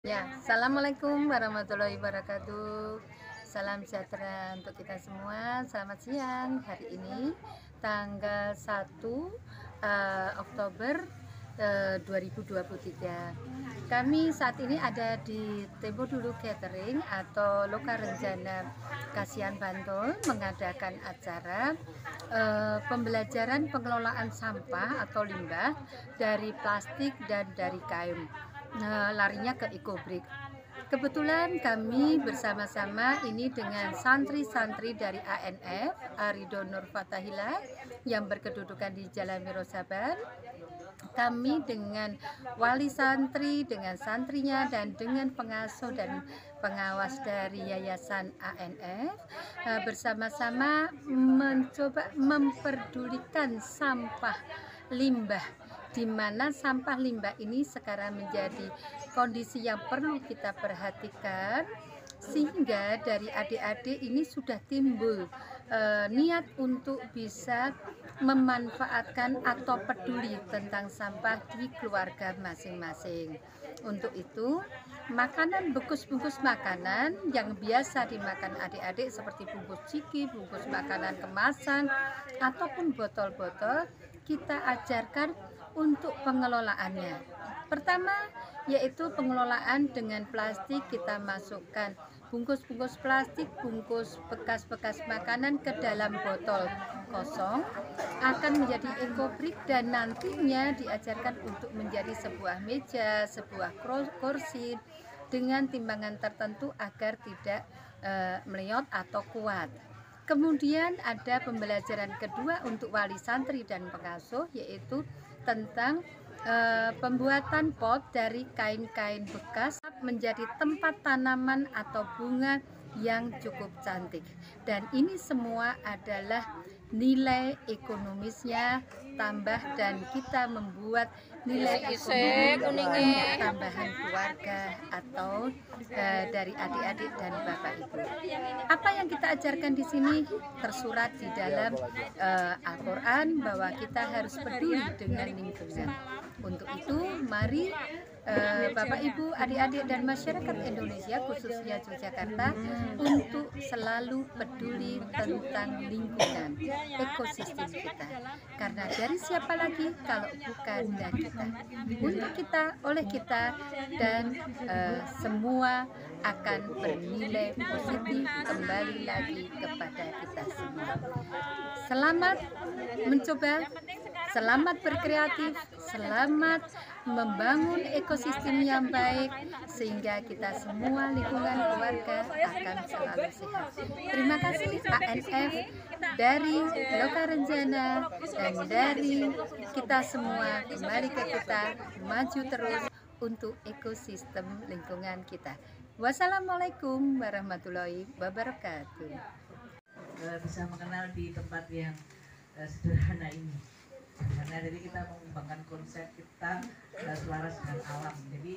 Ya, assalamualaikum warahmatullahi wabarakatuh. Salam sejahtera untuk kita semua. Selamat siang. Hari ini tanggal 1 Oktober 2023. Kami saat ini ada di Tempo Dulu Catering atau Loka Renjana Kasihan Bantul mengadakan acara pembelajaran pengelolaan sampah atau limbah dari plastik dan dari kain. Larinya ke EcoBrick. Kebetulan kami bersama-sama ini dengan santri-santri dari ANF Arido Nur Fatahila yang berkedudukan di Jalan Mirosabar. Kami dengan wali santri, dengan santrinya, dan dengan pengasuh dan pengawas dari Yayasan ANF bersama-sama mencoba memperdulikan sampah limbah, di mana sampah limbah ini sekarang menjadi kondisi yang perlu kita perhatikan, sehingga dari adik-adik ini sudah timbul niat untuk bisa memanfaatkan atau peduli tentang sampah di keluarga masing-masing. Untuk itu, makanan bungkus makanan yang biasa dimakan adik-adik seperti bungkus ciki, bungkus makanan kemasan, ataupun botol-botol, kita ajarkan untuk pengelolaannya. Pertama, yaitu pengelolaan dengan plastik. Kita masukkan bungkus-bungkus plastik, bungkus bekas-bekas makanan ke dalam botol kosong, akan menjadi EcoBrick dan nantinya diajarkan untuk menjadi sebuah meja, sebuah kursi dengan timbangan tertentu agar tidak meleot atau kuat. Kemudian ada pembelajaran kedua untuk wali santri dan pengasuh, yaitu tentang pembuatan pot dari kain-kain bekas menjadi tempat tanaman atau bunga yang cukup cantik. Dan ini semua adalah nilai ekonomisnya tambah, dan kita membuat nilai ekonomi untuk tambahan keluarga atau dari adik-adik dan bapak ibu. Apa yang kita ajarkan di sini tersurat di dalam Al-Quran bahwa kita harus peduli dengan lingkungan. Untuk itu, mari Bapak Ibu, adik-adik dan masyarakat Indonesia, khususnya Yogyakarta, untuk selalu peduli tentang lingkungan, ekosistem kita. Karena dari siapa lagi kalau bukan dari kita. Untuk kita, oleh kita, dan semua akan bernilai positif kembali lagi kepada kita semua. Selamat mencoba, selamat berkreatif, selamat membangun ekosistem yang baik, sehingga kita semua lingkungan keluarga akan selalu sehat. Terima kasih ANF dari Loka Renjana dan dari kita semua. Kembali ke kita, maju terus untuk ekosistem lingkungan kita. Wassalamualaikum warahmatullahi wabarakatuh. Bisa mengenal di tempat yang sederhana ini, karena jadi kita mengembangkan konsep kita selaras dengan alam, jadi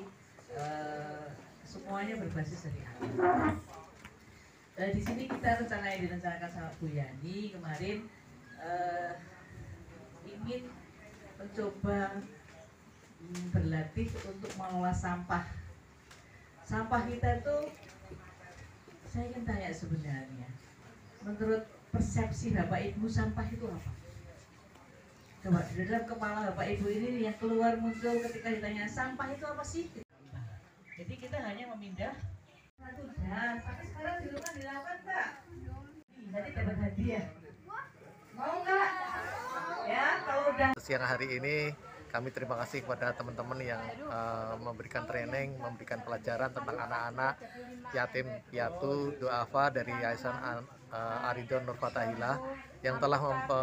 semuanya berbasis dari alam. Di sini kita direncanakan sama Bu Yani kemarin, ingin mencoba berlatih untuk mengolah sampah kita itu. Saya ingin tanya, sebenarnya menurut persepsi Bapak Ibu, sampah itu apa? Coba di dalam kepala Bapak Ibu ini yang keluar muncul ketika ditanya sampah itu apa sih? Jadi kita hanya memindah satu dan tapi sekarang di rumah dilakukan, Pak. Jadi dapat hadiah. Mau nggak? Ya, kalau udah. Siang hari ini kami terima kasih kepada teman-teman yang memberikan training, memberikan pelajaran tentang anak-anak yatim piatu duafa dari Yayasan Arido Nur Fatahila yang telah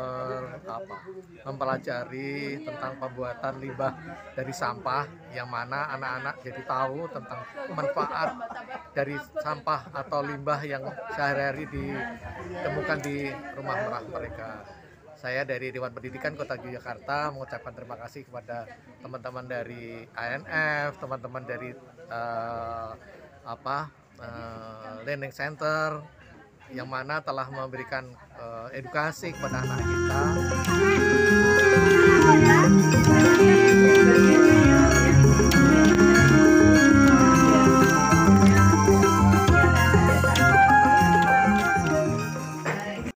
mempelajari tentang pembuatan limbah dari sampah, yang mana anak-anak jadi tahu tentang manfaat dari sampah atau limbah yang sehari-hari ditemukan di rumah mereka. Saya dari Dewan Pendidikan Kota Yogyakarta mengucapkan terima kasih kepada teman-teman dari ANF, teman-teman dari Learning Center, yang mana telah memberikan edukasi kepada anak kita.